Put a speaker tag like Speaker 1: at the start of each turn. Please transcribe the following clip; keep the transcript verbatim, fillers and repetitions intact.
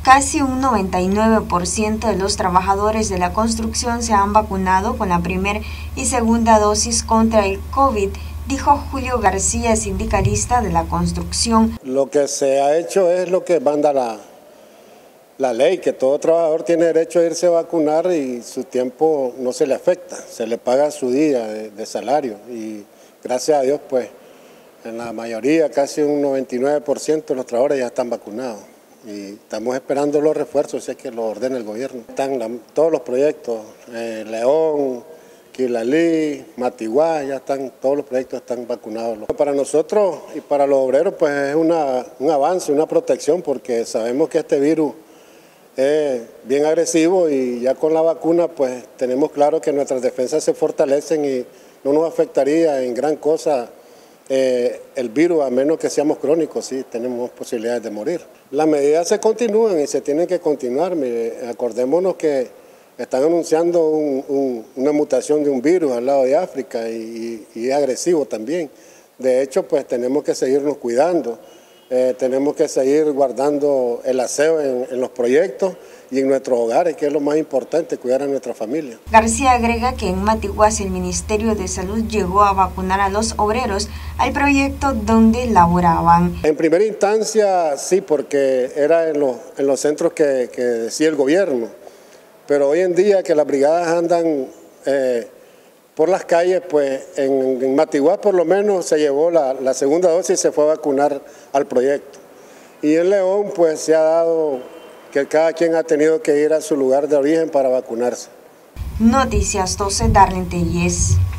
Speaker 1: Casi un noventa y nueve por ciento de los trabajadores de la construcción se han vacunado con la primera y segunda dosis contra el COVID, dijo Julio García, sindicalista de la construcción.
Speaker 2: Lo que se ha hecho es lo que manda la, la ley, que todo trabajador tiene derecho a irse a vacunar y su tiempo no se le afecta, se le paga su día de, de salario y gracias a Dios pues en la mayoría, casi un noventa y nueve por ciento de los trabajadores ya están vacunados. Y estamos esperando los refuerzos, si es que lo ordena el gobierno. Están la, todos los proyectos, eh, León, Quilalí, Matiguá, ya están, todos los proyectos están vacunados. Para nosotros y para los obreros pues es una, un avance, una protección, porque sabemos que este virus es bien agresivo y ya con la vacuna pues tenemos claro que nuestras defensas se fortalecen y no nos afectaría en gran cosa Eh, el virus, a menos que seamos crónicos, sí, tenemos posibilidades de morir. Las medidas se continúan y se tienen que continuar. Mire, acordémonos que están anunciando un, un, una mutación de un virus al lado de África y, y, y es agresivo también. De hecho, pues tenemos que seguirnos cuidando, eh, tenemos que seguir guardando el aseo en, en los proyectos y en nuestros hogares, que es lo más importante, cuidar a nuestra familia.
Speaker 1: García agrega que en Matiguás el Ministerio de Salud llegó a vacunar a los obreros al proyecto donde laboraban.
Speaker 2: En primera instancia sí, porque era en los, en los centros que, que decía el gobierno, pero hoy en día que las brigadas andan eh, por las calles, pues en, en Matiguás por lo menos se llevó la, la segunda dosis y se fue a vacunar al proyecto. Y en León pues se ha dado que cada quien ha tenido que ir a su lugar de origen para vacunarse.
Speaker 1: Noticias doce, Darlene Tellez.